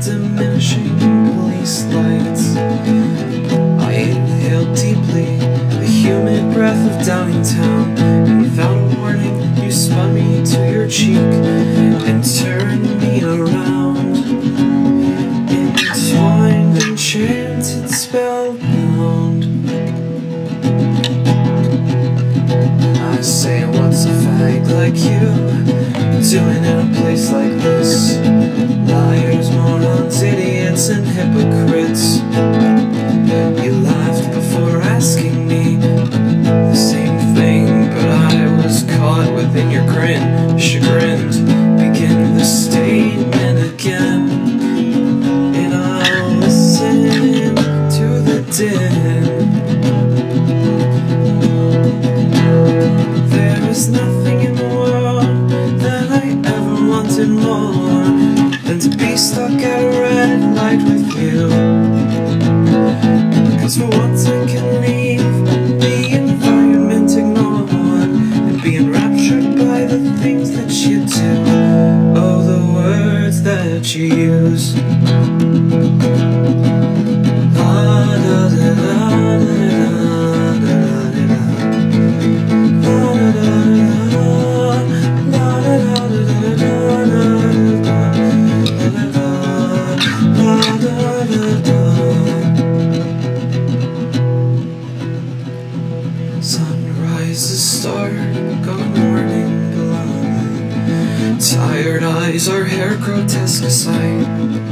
diminishing police lights. I inhaled deeply the humid breath of Downingtown, and without a warning you spun me to your cheek and turned me around, entwined, enchanted, spellbound. I say, what's a fag like you doing in a place like this? Liars, morons, idiots, and hypocrites. You laughed before asking me the same thing, but I was caught within your grin, chagrined. Begin the statement again, and I'll listen to the din. There is nothing in the world that I ever wanted more than to be stuck at a red light with you. Because for once I can leave the environment ignored and be enraptured by the things that you do. Oh, the words that you use. Sunrises start, good morning, beloved. Tired eyes, our hair grotesque aside.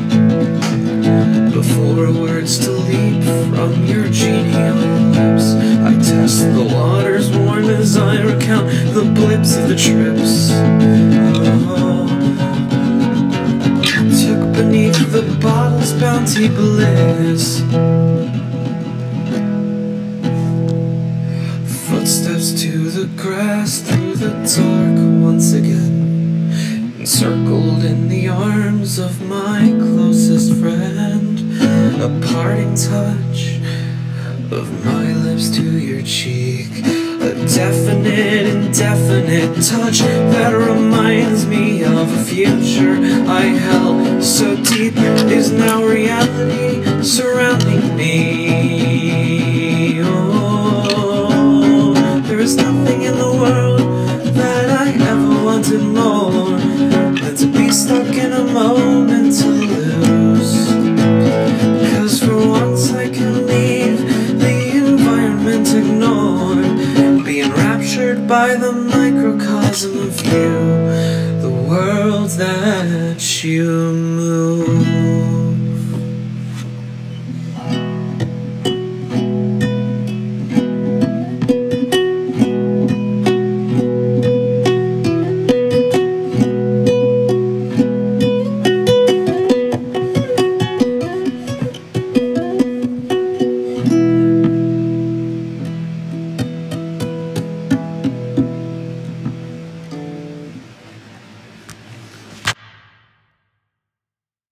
Before words to leap from your genial lips, I test the waters warm as I recount the blips of the trips. Oh, took beneath the bottle's bounty bliss. Footsteps to the grass through the dark once again, encircled in the arms of my closest friend. A parting touch of my lips to your cheek, a definite, indefinite touch that reminds me of a future I held so deep is now reality surrounding me. Oh, there is nothing in the world that I ever wanted more than to be stuck in a moment to lose. Cause for once I can leave the environment ignored, be enraptured by the microcosm of you, the world that you move.